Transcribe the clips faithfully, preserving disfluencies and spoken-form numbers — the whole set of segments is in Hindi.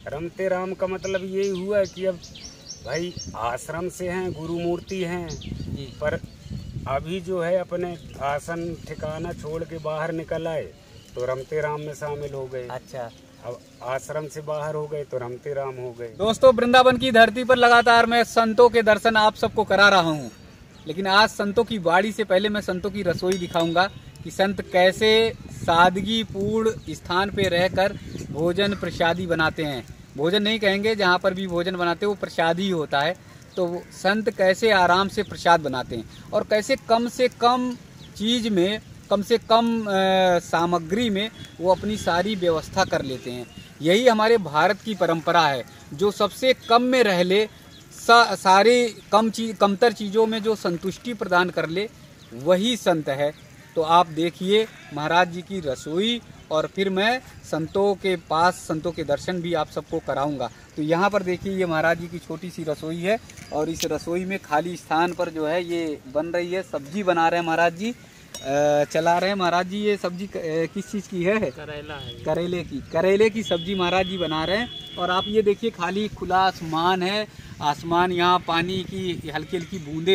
रमते राम का मतलब यही हुआ कि अब भाई आश्रम से हैं, गुरु मूर्ति हैं जी, पर अभी जो है अपने आसन ठिकाना छोड़ के बाहर निकल आए तो रमते राम में शामिल हो गए। अच्छा। अब आश्रम से बाहर हो गए तो रमते राम हो गए। दोस्तों, वृंदावन की धरती पर लगातार मैं संतों के दर्शन आप सबको करा रहा हूँ, लेकिन आज संतों की वाड़ी से पहले मैं संतों की रसोई दिखाऊंगा कि संत कैसे सादगी पूर्ण स्थान पे रहकर भोजन प्रसादी बनाते हैं। भोजन नहीं कहेंगे, जहाँ पर भी भोजन बनाते हैं वो प्रसादी होता है। तो वो संत कैसे आराम से प्रसाद बनाते हैं और कैसे कम से कम चीज़ में, कम से कम आ, सामग्री में वो अपनी सारी व्यवस्था कर लेते हैं। यही हमारे भारत की परंपरा है, जो सबसे कम में रह ले, सा, सारे कम चीज कमतर चीज़ों में जो संतुष्टि प्रदान कर ले, वही संत है। तो आप देखिए महाराज जी की रसोई और फिर मैं संतों के पास संतों के दर्शन भी आप सबको कराऊंगा। तो यहाँ पर देखिए ये महाराज जी की छोटी सी रसोई है और इस रसोई में खाली स्थान पर जो है ये बन रही है, सब्जी बना रहे हैं महाराज जी, आ, चला रहे हैं महाराज जी। ये सब्जी किस चीज़ की है? करेला है। करेले की करेले की सब्जी महाराज जी बना रहे हैं। और आप ये देखिए खाली खुला आसमान है, आसमान यहाँ पानी की हल्की हल्की बूंदे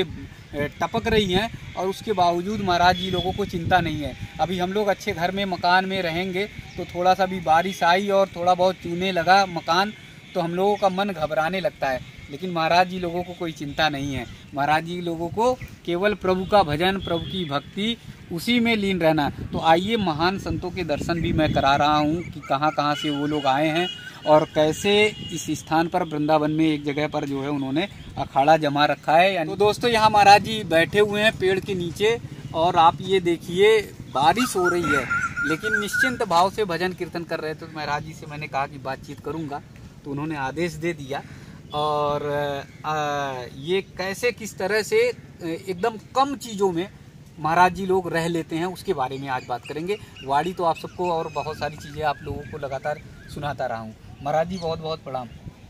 टपक रही हैं और उसके बावजूद महाराज जी लोगों को चिंता नहीं है। अभी हम लोग अच्छे घर में मकान में रहेंगे तो थोड़ा सा भी बारिश आई और थोड़ा बहुत चूने लगा मकान तो हम लोगों का मन घबराने लगता है, लेकिन महाराज जी लोगों को कोई चिंता नहीं है। महाराज जी लोगों को केवल प्रभु का भजन, प्रभु की भक्ति, उसी में लीन रहना। तो आइए महान संतों के दर्शन भी मैं करा रहा हूँ कि कहाँ कहाँ से वो लोग आए हैं और कैसे इस स्थान पर वृंदावन में एक जगह पर जो है उन्होंने अखाड़ा जमा रखा है। तो दोस्तों यहाँ महाराज जी बैठे हुए हैं पेड़ के नीचे और आप ये देखिए बारिश हो रही है, लेकिन निश्चिंत भाव से भजन कीर्तन कर रहे थे। तो महाराज जी से मैंने कहा कि बातचीत करूँगा तो उन्होंने आदेश दे दिया। और आ, ये कैसे किस तरह से एकदम कम चीज़ों में महाराज जी लोग रह लेते हैं उसके बारे में आज बात करेंगे। वाड़ी तो आप सबको और बहुत सारी चीज़ें आप लोगों को लगातार सुनाता रहा हूँ। महाराज जी बहुत बहुत प्रणाम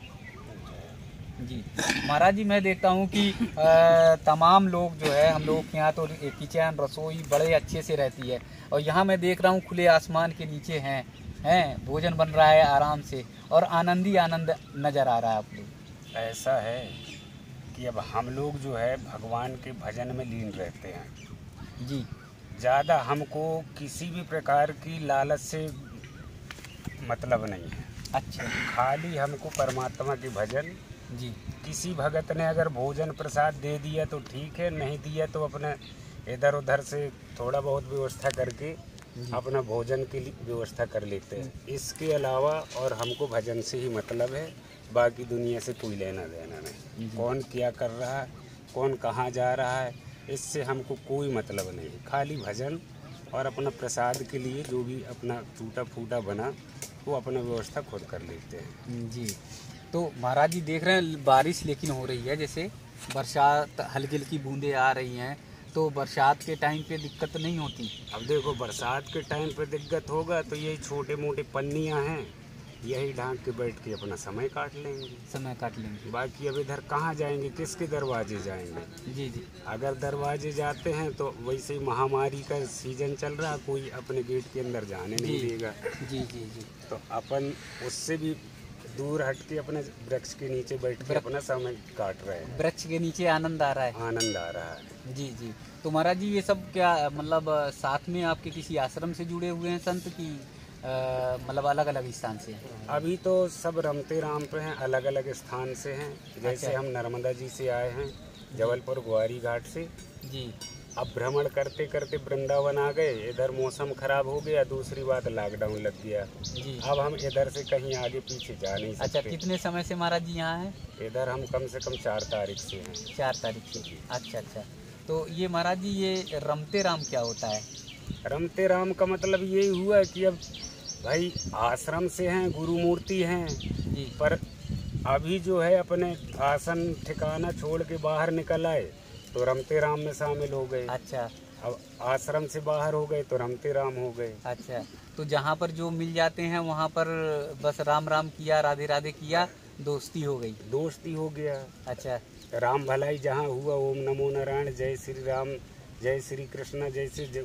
जी। महाराज जी मैं देखता हूँ कि आ, तमाम लोग जो है हम लोग के यहाँ तो किचन रसोई बड़े अच्छे से रहती है और यहाँ मैं देख रहा हूँ खुले आसमान के नीचे हैं हैं भोजन बन रहा है आराम से और आनंद ही आनंद नज़र आ रहा है आप लोग। ऐसा है कि अब हम लोग जो है भगवान के भजन में लीन रहते हैं जी। ज़्यादा हमको किसी भी प्रकार की लालच से मतलब नहीं है। अच्छा। खाली हमको परमात्मा के भजन जी। किसी भगत ने अगर भोजन प्रसाद दे दिया तो ठीक है, नहीं दिया तो अपने इधर उधर से थोड़ा बहुत व्यवस्था करके अपना भोजन की व्यवस्था कर लेते हैं। इसके अलावा और हमको भजन से ही मतलब है, बाकी दुनिया से कोई लेना देना नहीं। कौन क्या कर रहा है, कौन कहाँ जा रहा है, इससे हमको कोई मतलब नहीं। खाली भजन और अपना प्रसाद के लिए जो भी अपना टूटा फूटा बना वो अपना व्यवस्था खुद कर लेते हैं जी। तो महाराज जी देख रहे हैं बारिश लेकिन हो रही है, जैसे बरसात हल्की हल्की बूंदें आ रही हैं, तो बरसात के टाइम पे दिक्कत नहीं होती। अब देखो बरसात के टाइम पे दिक्कत होगा तो यही छोटे मोटे पन्नियाँ हैं, यही ढांक के बैठ के अपना समय काट लेंगे समय काट लेंगे। बाकी अब इधर कहाँ जाएंगे, किसके दरवाजे जाएंगे। जी जी। अगर दरवाजे जाते हैं तो वैसे ही महामारी का सीजन चल रहा, कोई अपने गेट के अंदर जाने नहीं देगा। जी जी जी। तो अपन उससे भी दूर हट के अपने वृक्ष के नीचे बैठ के अपना समय काट रहे हैं। वृक्ष के नीचे आनंद आ रहा है। आनंद आ रहा है। जी जी। तो महाराज जी ये सब क्या मतलब साथ में आपके किसी आश्रम से जुड़े हुए हैं संत की, मतलब अलग अलग स्थान से? अभी तो सब रमते राम पे हैं, अलग अलग स्थान से हैं। जैसे अच्छा। हम नर्मदा जी से आए हैं, जबलपुर ग्वारी घाट से जी। अब भ्रमण करते करते वृंदावन आ गए। इधर मौसम खराब हो गया, दूसरी बात लॉकडाउन लग गया जी। अब हम इधर से कहीं आगे पीछे जा नहीं सकते। अच्छा, कितने समय से महाराज जी यहाँ हैं? इधर हम कम से कम चार तारीख से हैं। चार तारीख से। अच्छा अच्छा। तो ये महाराज जी ये रमते राम क्या होता है? रमते राम का मतलब यही हुआ कि अब भाई आश्रम से हैं, गुरु मूर्ति हैं जी, पर अभी जो है अपने आसन ठिकाना छोड़ के बाहर निकल आए तो रमते राम में शामिल हो गए। अच्छा। अब आश्रम से बाहर हो गए तो रमते राम हो गए। अच्छा, तो जहाँ पर जो मिल जाते हैं वहाँ पर बस राम राम किया, राधे राधे किया, दोस्ती हो गई। दोस्ती हो गया। अच्छा। राम भलाई जहाँ हुआ, ओम नमो नारायण, जय श्री राम, जय श्री कृष्ण, जैसे जो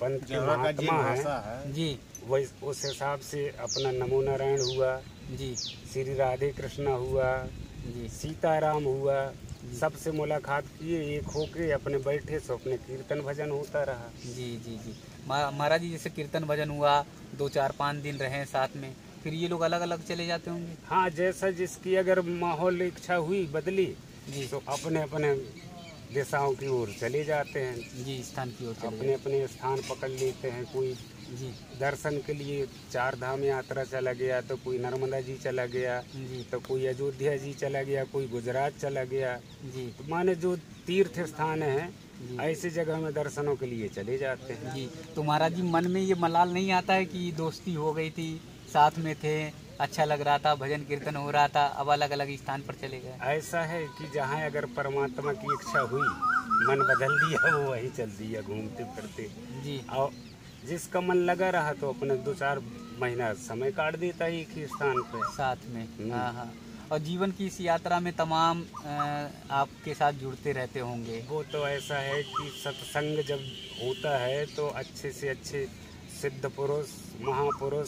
पंथ के महात्मा हैं जी, वही उस हिसाब से अपना नमो नारायण हुआ जी, श्री राधे कृष्णा हुआ जी, सीताराम हुआ, सबसे मुलाकात किए, एक होके अपने बैठे सो अपने कीर्तन भजन होता रहा। जी, जी, जी। मा- महाराज जी जैसे कीर्तन भजन हुआ, दो चार पाँच दिन रहे साथ में, फिर ये लोग अलग अलग चले जाते होंगे। हाँ, जैसा जिसकी अगर माहौल इच्छा हुई बदली जी, तो अपने अपने दिशाओं की ओर चले जाते हैं, जी, स्थान की ओर चले अपने अपने स्थान पकड़ लेते हैं। कोई जाते। जी, दर्शन के लिए चार धाम यात्रा चला गया, तो कोई नर्मदा जी चला गया, जी, तो कोई अयोध्या जी चला गया, कोई गुजरात चला गया। जी, तो माने जो तीर्थ स्थान हैं जी, ऐसी जगह में दर्शनों के लिए चले जाते हैं। जी। तो महाराज जी मन में ये मलाल नहीं आता है कि दोस्ती हो गई थी, साथ में थे, अच्छा लग रहा था, भजन कीर्तन हो रहा था, अब अलग अलग स्थान पर चले गए। ऐसा है कि जहाँ अगर परमात्मा की इच्छा हुई, मन बदल दिया, वो वही चल दिया घूमते फिरते। जी, और जिसका मन लगा रहा तो अपने दो चार महीना समय काट देता है एक ही स्थान पे। साथ में। हम्म। हाँ, हाँ। और जीवन की इस यात्रा में तमाम अ, आपके साथ जुड़ते रहते होंगे। वो तो ऐसा है कि सत्संग जब होता है तो अच्छे से अच्छे सिद्ध पुरुष, महापुरुष,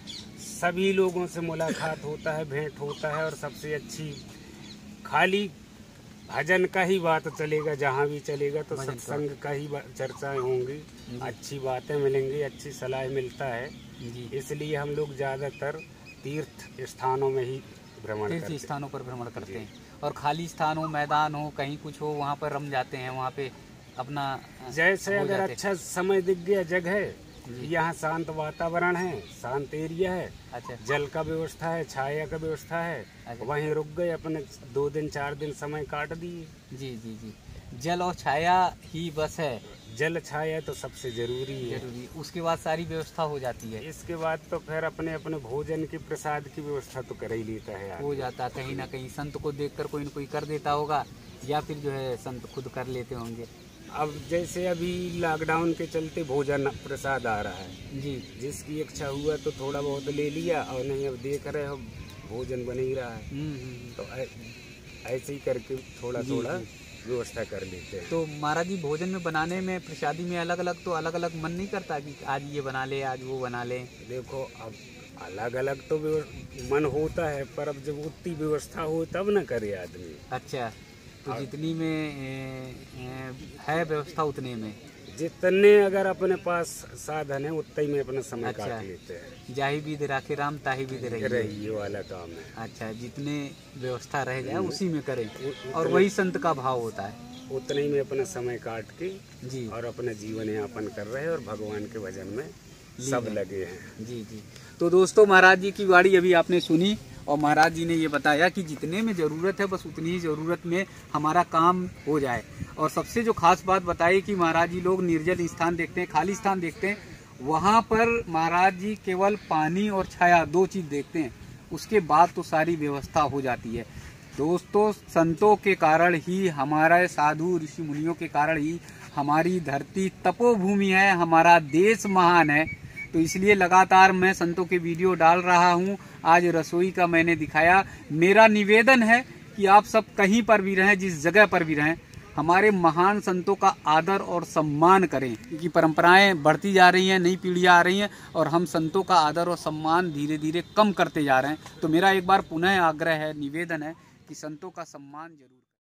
सभी लोगों से मुलाकात होता है, भेंट होता है। और सबसे अच्छी खाली भजन का ही बात चलेगा, जहाँ भी चलेगा तो भजन का। सत्संग का ही बा- चर्चाएं होंगी, अच्छी बातें मिलेंगी, अच्छी सलाह मिलता है। जी, इसलिए हम लोग ज़्यादातर तीर्थ स्थानों में ही भ्रमण तीर्थ करते हैं। स्थानों पर भ्रमण करते जी। हैं। और खाली स्थान हो, मैदान हो, कहीं कुछ हो, वहाँ पर रम जाते हैं, वहाँ पे अपना अ, जैसे हो अगर जाते हैं। अच्छा समय दिख गया, जगह जी। यहाँ शांत वातावरण है, शांत एरिया है, अच्छा, जल का व्यवस्था है, छाया का व्यवस्था है, अच्छा। वहीं रुक गए, अपने दो दिन चार दिन समय काट दिए। जी, जी, जी। जल और छाया ही बस है जल छाया तो सबसे जरूरी है। जरूरी, उसके बाद सारी व्यवस्था हो जाती है, इसके बाद तो फिर अपने अपने भोजन की प्रसाद की व्यवस्था तो कर ही लेता है हो आदमी। जाता है। कहीं ना कहीं संत को देखकर कोई न कोई कर देता होगा, या फिर जो है संत खुद कर लेते होंगे। अब जैसे अभी लॉकडाउन के चलते भोजन प्रसाद आ रहा है, जी, जिसकी इच्छा हुआ तो थोड़ा बहुत ले लिया, और नहीं अब देख रहे हो भोजन बन ही रहा है, हम्म, हम्म। तो ऐ- ऐसे ही करके थोड़ा जी, थोड़ा जी। व्यवस्था कर लेते हैं। तो महाराज जी भोजन में बनाने में, प्रसादी में अलग अलग तो अलग अलग मन नहीं करता कि आज ये बना ले, आज वो बना ले। देखो अब अलग अलग तो व्यव- मन होता है, पर अब जब उतनी व्यवस्था हो तब न करे आदमी। अच्छा, तो जितनी में ए, ए, है व्यवस्था उतने में, जितने अगर अपने पास साधन है उतने में अपना समय अच्छा। काट लेते हैं। जाही भी दे राखे राम ताही भी दे रही। रही ये वाला काम है। अच्छा, जितने व्यवस्था रह जाए उसी में करें, उ- और वही संत का भाव होता है। उतने ही में अपना समय काट के जी, और अपना जीवन यापन कर रहे हैं, और भगवान के भजन में सब है। लगे हैं। जी, जी। तो दोस्तों, महाराज जी की वाणी अभी आपने सुनी, और महाराज जी ने ये बताया कि जितने में ज़रूरत है बस उतनी ही ज़रूरत में हमारा काम हो जाए। और सबसे जो खास बात बताई कि महाराज जी लोग निर्जल स्थान देखते हैं, खाली स्थान देखते हैं, वहाँ पर महाराज जी केवल पानी और छाया दो चीज़ देखते हैं, उसके बाद तो सारी व्यवस्था हो जाती है। दोस्तों, संतों के कारण ही, हमारे साधु ऋषि मुनियों के कारण ही हमारी धरती तपोभूमि है, हमारा देश महान है। तो इसलिए लगातार मैं संतों के वीडियो डाल रहा हूँ। आज रसोई का मैंने दिखाया। मेरा निवेदन है कि आप सब कहीं पर भी रहें, जिस जगह पर भी रहें, हमारे महान संतों का आदर और सम्मान करें, क्योंकि परंपराएं बढ़ती जा रही हैं, नई पीढ़ियां आ रही हैं, और हम संतों का आदर और सम्मान धीरे धीरे कम करते जा रहे हैं। तो मेरा एक बार पुनः आग्रह है, निवेदन है कि संतों का सम्मान जरूर